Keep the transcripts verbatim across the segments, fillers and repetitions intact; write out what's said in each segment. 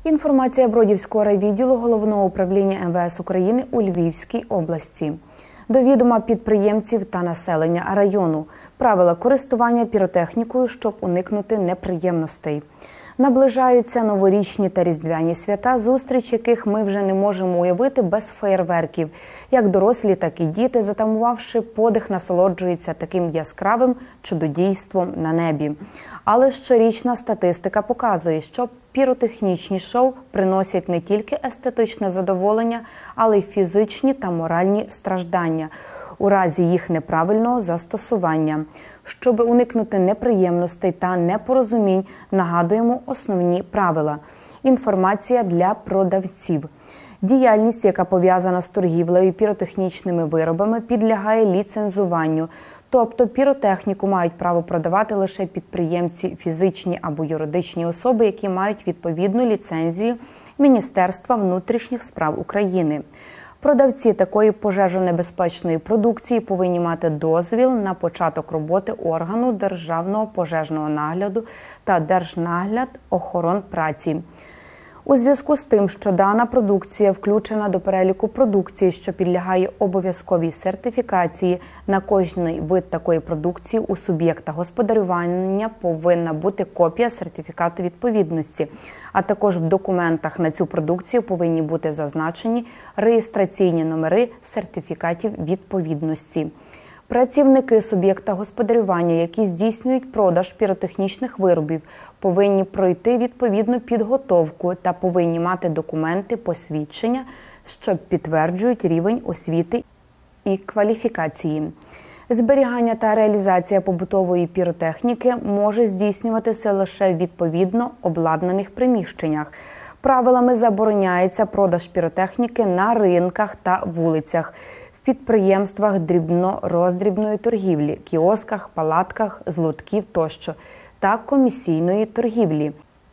Інформація Бродівського райвідділу Головного управління ем ве ес України у Львівській області. До відома підприємців та населення району. Правила користування піротехнікою, щоб уникнути неприємностей. Наближаються новорічні та різдвяні свята, зустріч яких ми вже не можемо уявити без феєрверків. Як дорослі, так і діти, затамувавши подих, насолоджуються таким яскравим чудодійством на небі. Але щорічна статистика показує, що піротехнічні шоу приносять не тільки естетичне задоволення, але й фізичні та моральні страждання у разі їх неправильного застосування. Щоб уникнути неприємностей та непорозумінь, нагадуємо основні правила. Інформація для продавців. Діяльність, яка пов'язана з торгівлею піротехнічними виробами, підлягає ліцензуванню. Тобто піротехніку мають право продавати лише підприємці, фізичні або юридичні особи, які мають відповідну ліцензію Міністерства внутрішніх справ України. Продавці такої пожежонебезпечної продукції повинні мати дозвіл на початок роботи органу Державного пожежного нагляду та Держнаглядохоронпраці. У зв'язку з тим, що дана продукція включена до переліку продукції, що підлягає обов'язковій сертифікації, на кожний вид такої продукції у суб'єкта господарювання повинна бути копія сертифікату відповідності, а також в документах на цю продукцію повинні бути зазначені реєстраційні номери сертифікатів відповідності. Працівники суб'єкта господарювання, які здійснюють продаж піротехнічних виробів, повинні пройти відповідну підготовку та повинні мати документи посвідчення, що підтверджують рівень освіти і кваліфікації. Зберігання та реалізація побутової піротехніки може здійснюватися лише в відповідно обладнаних приміщеннях. Правилами забороняється продаж піротехніки на ринках та вулицях, підприємствах дрібно-роздрібної торгівлі, кіосках, палатках, з лотків тощо, та комісійної торгівлі.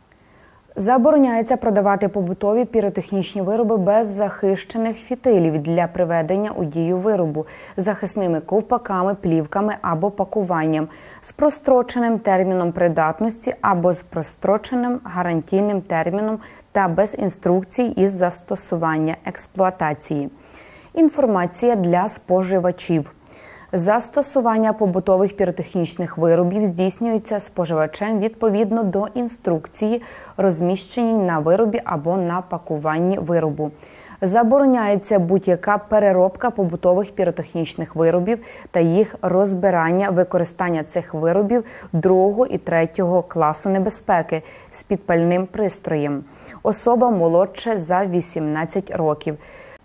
Забороняється продавати побутові піротехнічні вироби без захищених фітилів для приведення у дію виробу, захисними ковпаками, плівками або пакуванням, з простроченим терміном придатності або з простроченим гарантійним терміном та без інструкцій із застосування експлуатації. Інформація для споживачів. Застосування побутових піротехнічних виробів здійснюється споживачем відповідно до інструкції, розміщеній на виробі або на пакуванні виробу. Забороняється будь-яка переробка побутових піротехнічних виробів та їх розбирання, використання цих виробів другого і третього класу небезпеки з підпальним пристроєм. Особа молодше за вісімнадцять років.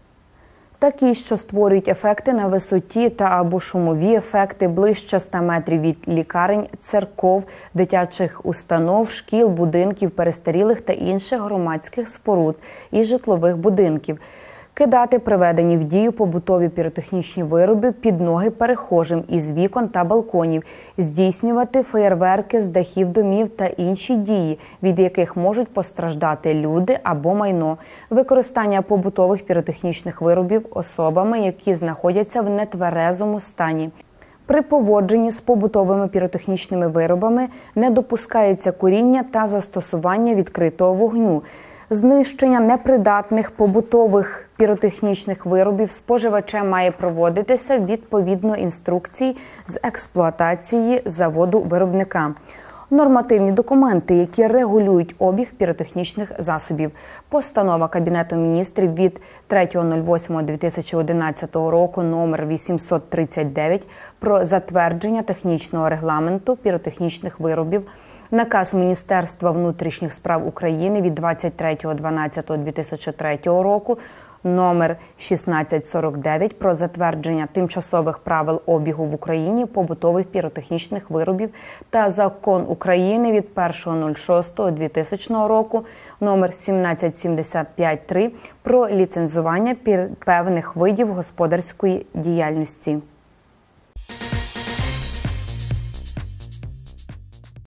Такі, що створюють ефекти на висоті та або шумові ефекти ближче ста метрів від лікарень, церков, дитячих установ, шкіл, будинків, перестарілих та інших громадських споруд і житлових будинків. Кидати приведені в дію побутові піротехнічні вироби під ноги перехожим із вікон та балконів, здійснювати феєрверки з дахів домів та інші дії, від яких можуть постраждати люди або майно, використання побутових піротехнічних виробів особами, які знаходяться в нетверезому стані. При поводженні з побутовими піротехнічними виробами не допускається куріння та застосування відкритого вогню. Знищення непридатних побутових піротехнічних виробів споживачем має проводитися відповідно інструкції з експлуатації заводу-виробника. Нормативні документи, які регулюють обіг піротехнічних засобів. Постанова Кабінету міністрів від третього восьмого дві тисячі одинадцятого року номер вісімсот тридцять дев'ять про затвердження технічного регламенту піротехнічних виробів. Наказ Міністерства внутрішніх справ України від двадцять третього дванадцятого дві тисячі третього року номер шістнадцять сорок дев'ять про затвердження тимчасових правил обігу в Україні побутових піротехнічних виробів та Закон України від першого шостого дві тисячного року номер сімнадцять сімдесят п'ять три про ліцензування певних видів господарської діяльності.